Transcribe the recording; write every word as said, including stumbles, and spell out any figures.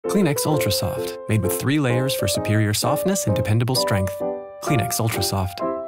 Kleenex Ultra Soft, made with three layers for superior softness and dependable strength. Kleenex Ultra Soft.